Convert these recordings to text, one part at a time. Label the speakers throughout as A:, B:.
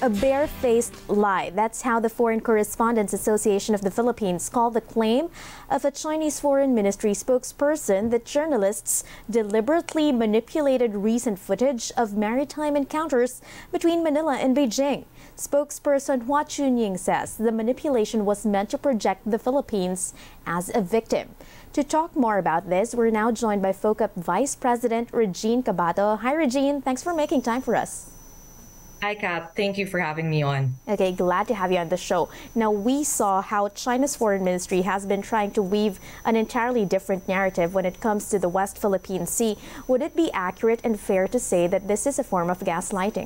A: A barefaced lie. That's how the Foreign Correspondents Association of the Philippines called the claim of a Chinese Foreign Ministry spokesperson that journalists deliberately manipulated recent footage of maritime encounters between Manila and Beijing. Spokesperson Hua Chunying says the manipulation was meant to project the Philippines as a victim. To talk more about this, we're now joined by FOCAP Vice President Regine Cabato. Hi, Regine. Thanks for making time for us.
B: Hi, Kat. Thank you for having me on.
A: Okay, glad to have you on the show. Now, we saw how China's foreign ministry has been trying to weave an entirely different narrative when it comes to the West Philippine Sea. Would it be accurate and fair to say that this is a form of gaslighting?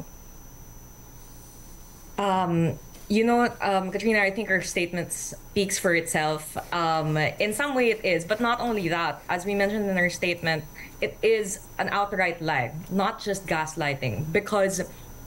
B: Katrina, I think our statement speaks for itself. In some way it is, but not only that. As we mentioned in our statement, it is an outright lie, not just gaslighting, because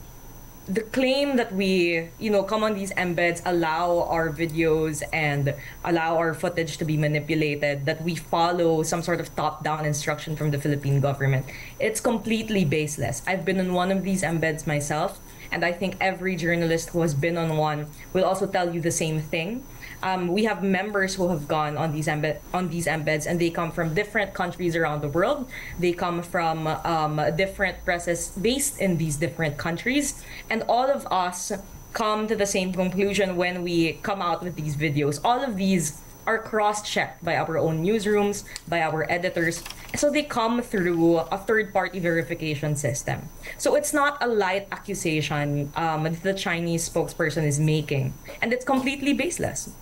B: the claim that we, come on these embeds, allow our videos and allow our footage to be manipulated, that we follow some sort of top-down instruction from the Philippine government, it's completely baseless. I've been on one of these embeds myself, and I think every journalist who has been on one will also tell you the same thing. We have members who have gone on these embeds, and they come from different countries around the world. They come from different presses based in these different countries, and all of us come to the same conclusion when we come out with these videos. All of these are cross-checked by our own newsrooms, by our editors. So they come through a third-party verification system. So it's not a light accusation that the Chinese spokesperson is making, and it's completely baseless.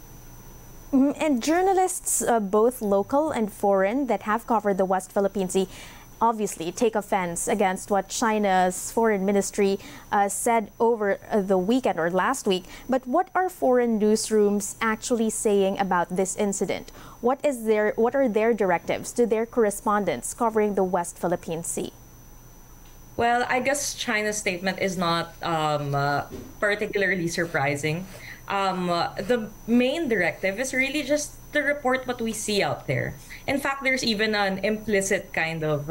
A: And journalists, both local and foreign, that have covered the West Philippine Sea, obviously take offense against what China's foreign ministry said over the weekend or last week. But what are foreign newsrooms actually saying about this incident? What are their directives to their correspondents covering the West Philippine Sea?
B: Well, I guess China's statement is not particularly surprising. The main directive is really just to report what we see out there. In fact, there's even an implicit kind of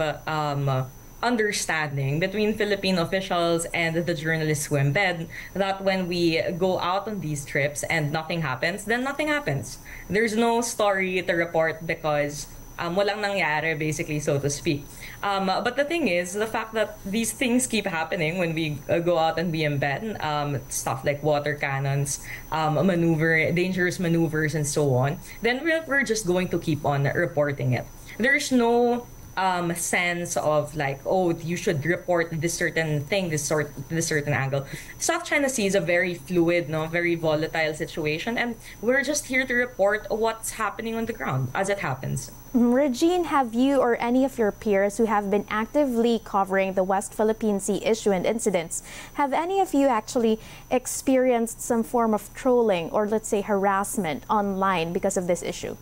B: understanding between Philippine officials and the journalists who embed that when we go out on these trips and nothing happens, then nothing happens. There's no story to report because walang nangyari, basically, so to speak. But the thing is, the fact that these things keep happening when we go out and we embed, stuff like water cannons, dangerous maneuvers, and so on, then we're just going to keep on reporting it. There's no sense of like, oh, you should report this certain thing, this certain angle. South China Sea is a very fluid, very volatile situation, and we're just here to report what's happening on the ground as it happens.
A: Regine, have you or any of your peers who have been actively covering the West Philippine Sea issue and incidents, have any of you actually experienced some form of trolling or, let's say, harassment online because of this issue?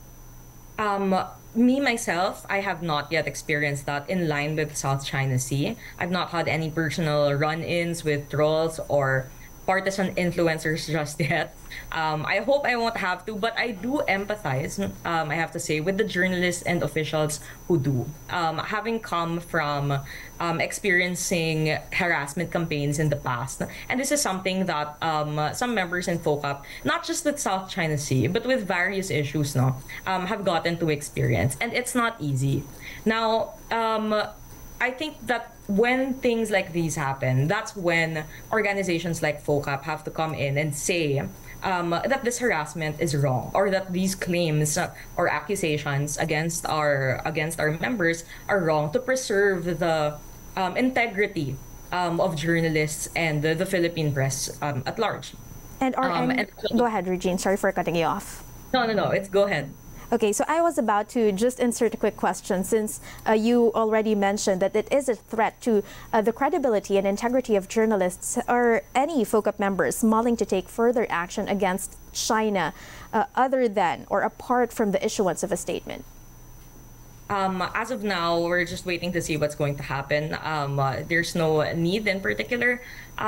B: Me, myself, I have not yet experienced that in line with South China Sea. I've not had any personal run-ins with trolls or partisan influencers just yet. I hope I won't have to, but I do empathize, I have to say, with the journalists and officials who do. Having come from experiencing harassment campaigns in the past, and this is something that some members in FOCAP, not just with South China Sea, but with various issues, have gotten to experience. And it's not easy. Now, I think that when things like these happen, that's when organizations like FOCAP have to come in and say that this harassment is wrong, or that these claims or accusations against our members are wrong, to preserve the integrity of journalists and the Philippine press at large.
A: And go ahead, Regine. Sorry for cutting you off.
B: No, it's go ahead.
A: Okay, so I was about to just insert a quick question, since you already mentioned that it is a threat to the credibility and integrity of journalists. Are any FOCAP members mulling to take further action against China other than or apart from the issuance of a statement?
B: As of now, we're just waiting to see what's going to happen. There's no need in particular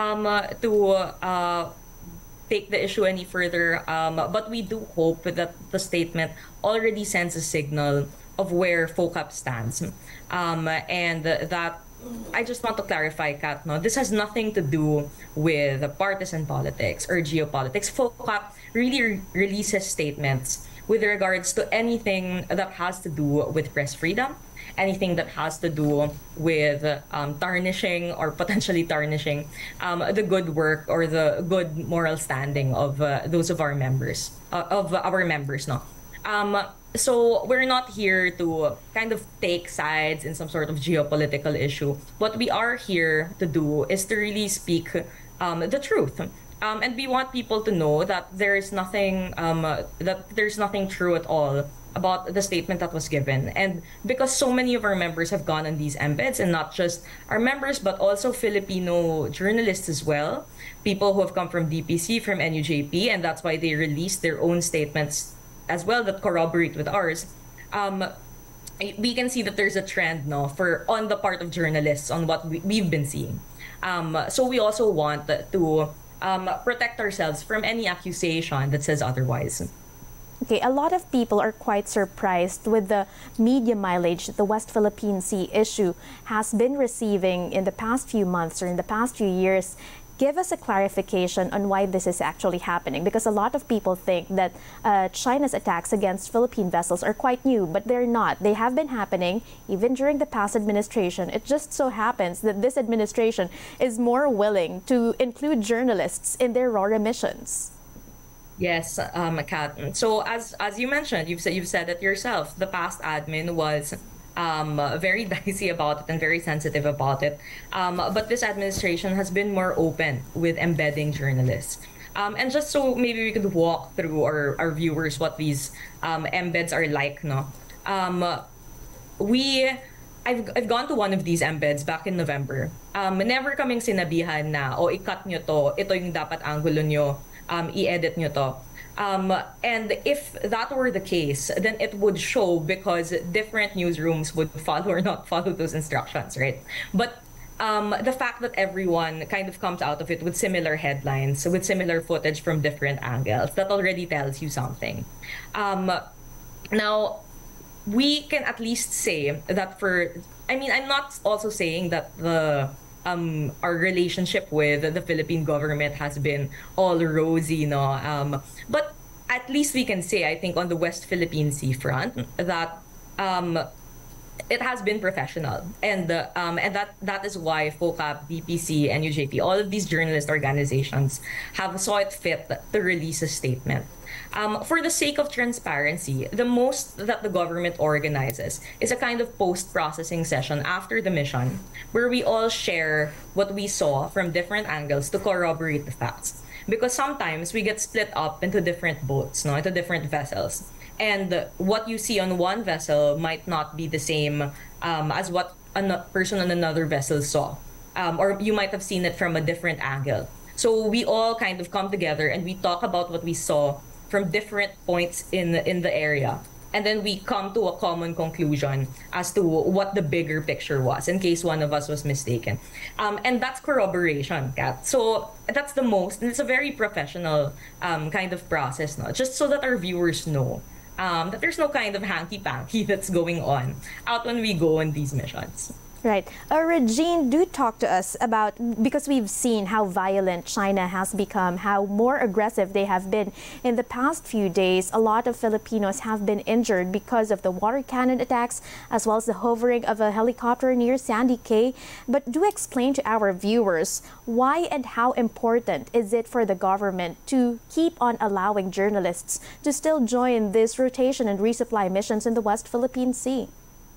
B: to take the issue any further, but we do hope that the statement already sends a signal of where FOCAP stands, and that I just want to clarify, Kat, no, this has nothing to do with partisan politics or geopolitics. FOCAP really releases statements with regards to anything that has to do with press freedom, anything that has to do with tarnishing or potentially tarnishing the good work or the good moral standing of those of our members, no. So we're not here to kind of take sides in some sort of geopolitical issue. What we are here to do is to really speak the truth. And we want people to know that there's nothing true at all about the statement that was given. And because so many of our members have gone on these embeds, and not just our members, but also Filipino journalists as well, people who have come from DPC, from NUJP, and that's why they released their own statements as well that corroborate with ours. We can see that there's a trend, no, for on the part of journalists on what we've been seeing. So we also want to protect ourselves from any accusation that says otherwise.
A: Okay, a lot of people are quite surprised with the media mileage that the West Philippine Sea issue has been receiving in the past few months or in the past few years. Give us a clarification on why this is actually happening, because a lot of people think that China's attacks against Philippine vessels are quite new, but they're not. They have been happening even during the past administration. It just so happens that this administration is more willing to include journalists in their RORA missions.
B: Yes, Kat. So as you mentioned, you've said it yourself. The past admin was very dicey about it and very sensitive about it. But this administration has been more open with embedding journalists. And just so maybe we could walk through our viewers what these embeds are like, no? I've gone to one of these embeds back in November. Never kaming sinabihan na, o i-cut nyo to, ito yung dapat angulo nyo, i-edit nyo to. And if that were the case, then it would show because different newsrooms would follow or not follow those instructions, right? But the fact that everyone kind of comes out of it with similar headlines, with similar footage from different angles, that already tells you something. Now, we can at least say that I'm not also saying that our relationship with the Philippine government has been all rosy, no. But at least we can say, I think, on the West Philippine Sea front, that it has been professional, and that is why FOCAP, DPC, NUJP, all of these journalist organizations have saw it fit to release a statement. For the sake of transparency, the most that the government organizes is a kind of post-processing session after the mission, where we all share what we saw from different angles to corroborate the facts. Because sometimes we get split up into different boats, no, into different vessels. And what you see on one vessel might not be the same as what a person on another vessel saw. Or you might have seen it from a different angle. So we all kind of come together and we talk about what we saw from different points in the area. And then we come to a common conclusion as to what the bigger picture was, in case one of us was mistaken. And that's corroboration, Kat. So that's the most, and it's a very professional kind of process, no? Just so that our viewers know that there's no kind of hanky-panky that's going on out when we go on these missions.
A: Right. Regine, do talk to us about, because we've seen how violent China has become, how more aggressive they have been. In the past few days, a lot of Filipinos have been injured because of the water cannon attacks, as well as the hovering of a helicopter near Sandy Cay. But do explain to our viewers why and how important is it for the government to keep on allowing journalists to still join this rotation and resupply missions in the West Philippine Sea?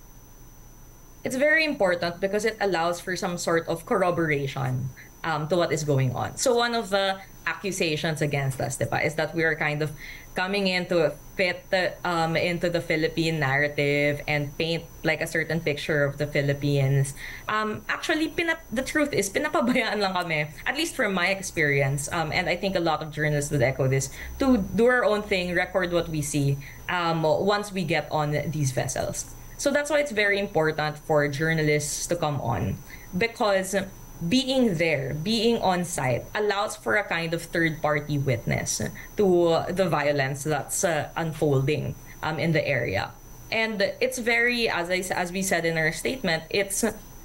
B: It's very important because it allows for some sort of corroboration to what is going on. So one of the accusations against us, diba, is that we are kind of coming in to fit into the Philippine narrative and paint like a certain picture of the Philippines. Actually, the truth is, pinapabayaan lang kami, at least from my experience, and I think a lot of journalists would echo this, to do our own thing, record what we see once we get on these vessels. So that's why it's very important for journalists to come on, because being there, being on site, allows for a kind of third-party witness to the violence that's unfolding in the area. And it's very, as we said in our statement, it's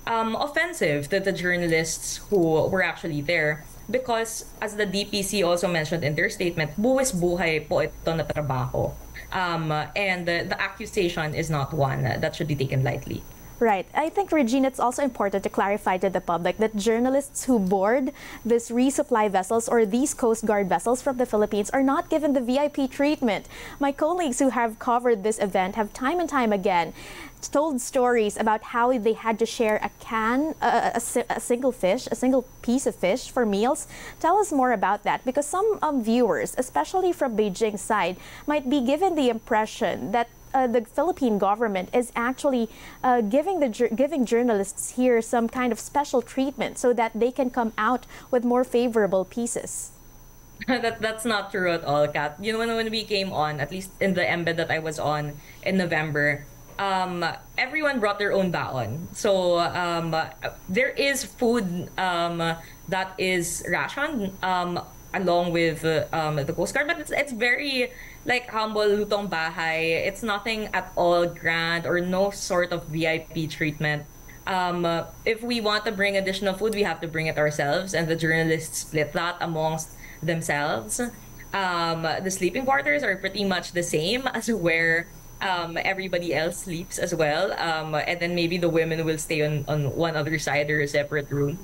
B: offensive to the journalists who were actually there. Because as the DPC also mentioned in their statement, buwis buhay po ito na trabaho. And the accusation is not one that should be taken lightly.
A: Right. I think, Regina, it's also important to clarify to the public that journalists who board this resupply vessels or these Coast Guard vessels from the Philippines are not given the VIP treatment. My colleagues who have covered this event have time and time again told stories about how they had to share a can, a single fish, a single piece of fish for meals. Tell us more about that, because some viewers, especially from Beijing side, might be given the impression that the Philippine government is actually giving journalists here some kind of special treatment so that they can come out with more favorable pieces.
B: That's not true at all, Kat. You know, when we came on, at least in the embed that I was on in November, everyone brought their own baon. So there is food that is rationed along with the Coast Guard, but it's very like humble, lutong bahay. It's nothing at all grand or no sort of VIP treatment. If we want to bring additional food, we have to bring it ourselves, and the journalists split that amongst themselves. The sleeping quarters are pretty much the same as where everybody else sleeps as well. And then maybe the women will stay on one other side or a separate room.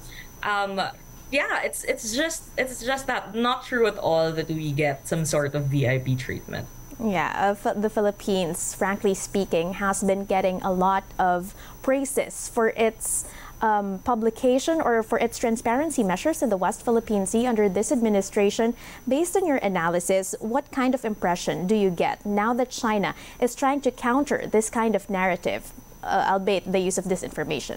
B: Yeah, it's just that not true at all that we get some sort of VIP treatment.
A: Yeah, the Philippines, frankly speaking, has been getting a lot of praises for its publication or for its transparency measures in the West Philippine Sea under this administration. Based on your analysis, what kind of impression do you get now that China is trying to counter this kind of narrative, albeit the use of disinformation?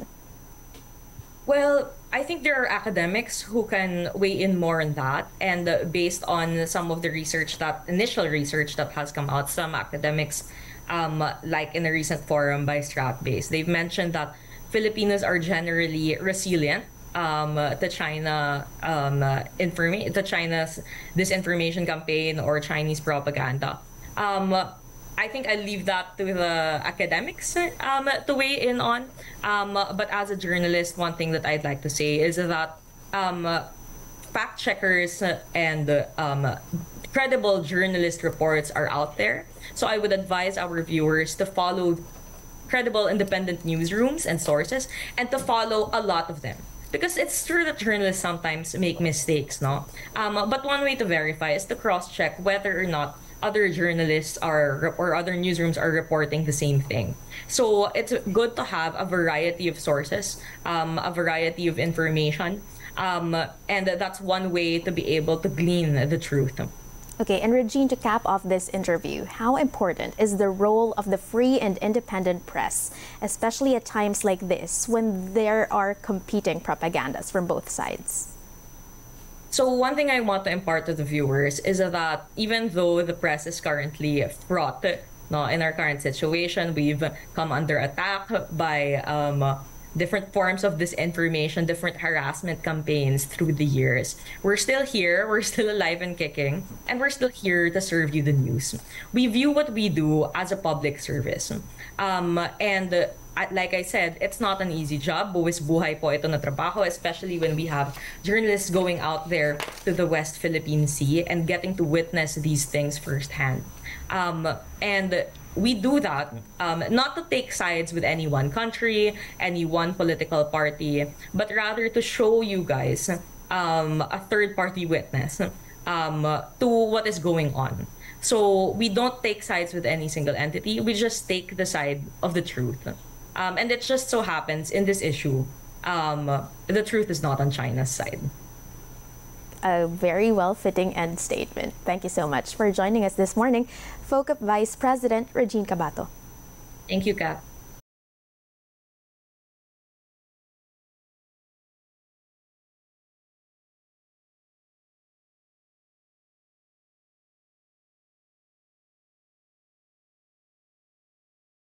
B: Well, I think there are academics who can weigh in more on that. And based on some of the initial research that has come out, some academics, like in a recent forum by Stratbase, they've mentioned that Filipinos are generally resilient to China's disinformation campaign or Chinese propaganda. I think I leave that to the academics to weigh in on. But as a journalist, one thing that I'd like to say is that fact checkers and credible journalist reports are out there. So I would advise our viewers to follow credible independent newsrooms and sources and to follow a lot of them. Because it's true that journalists sometimes make mistakes, no? But one way to verify is to cross-check whether or not other journalists or other newsrooms are reporting the same thing. So it's good to have a variety of sources, a variety of information, and that's one way to be able to glean the truth.
A: Okay, and Regine, to cap off this interview, how important is the role of the free and independent press, especially at times like this when there are competing propagandas from both sides?
B: So one thing I want to impart to the viewers is that even though the press is currently fraught, no, in our current situation, we've come under attack by different forms of disinformation, different harassment campaigns through the years. We're still here, we're still alive and kicking, and we're still here to serve you the news. We view what we do as a public service. And like I said, it's not an easy job. Buwis buhay po ito na trabaho, especially when we have journalists going out there to the West Philippine Sea and getting to witness these things firsthand. And we do that not to take sides with any one country, any one political party, but rather to show you guys a third-party witness to what is going on. So we don't take sides with any single entity. We just take the side of the truth. And it just so happens in this issue, the truth is not on China's side.
A: A very well-fitting end statement. Thank you so much for joining us this morning, FOCUP Vice President Regine Cabato.
B: Thank you, Kat.